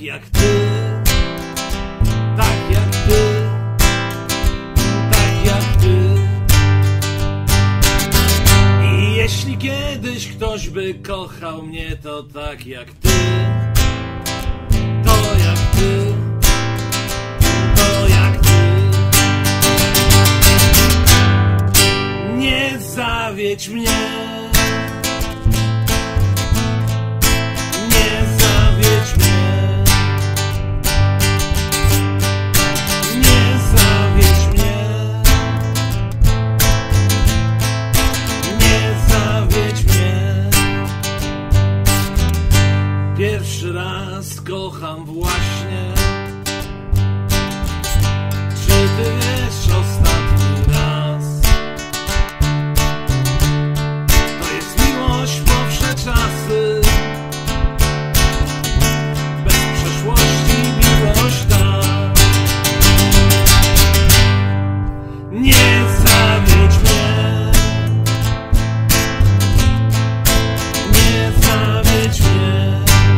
tak jak ty, tak jak ty, tak jak ty. I jeśli kiedyś ktoś by kochał mnie, to tak jak ty, to jak ty, to jak ty. Nie zawiedź mnie, nie zawiedź mnie, nie zawiedź mnie, nie zawiedź mnie. Pierwszy raz kocham właśnie. Czy ty wiesz, ostatni raz? To jest miłość po wsze czasy, bez przeszłości miłość ta. Nie zawiedź mnie, nie zawiedź mnie,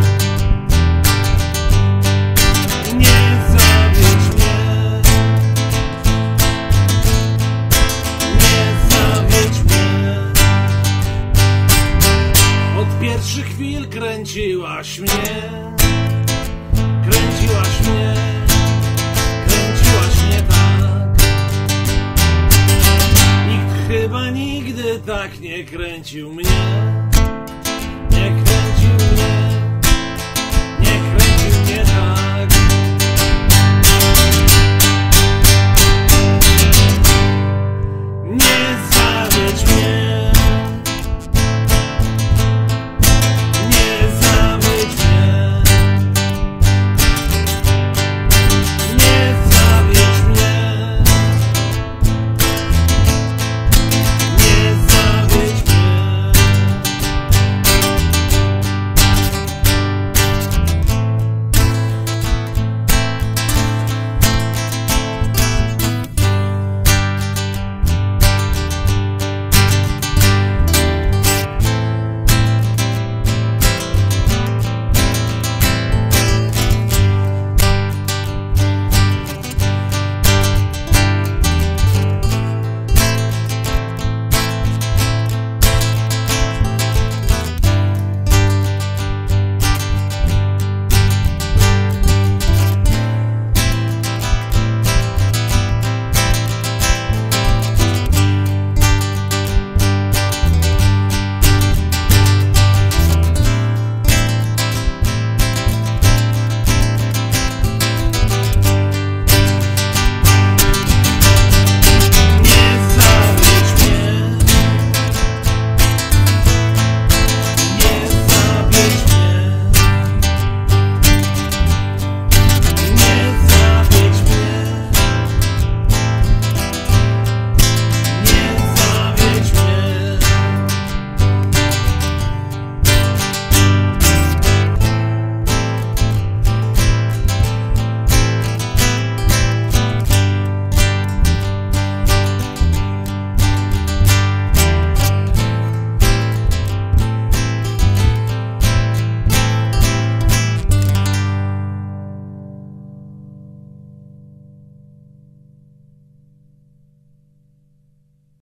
nie zawiedź mnie, nie zawiedź mnie. Od pierwszych chwil kręciłaś mnie, kręciłaś mnie, kręciłaś mnie tak. Nikt chyba nigdy tak nie kręcił mnie.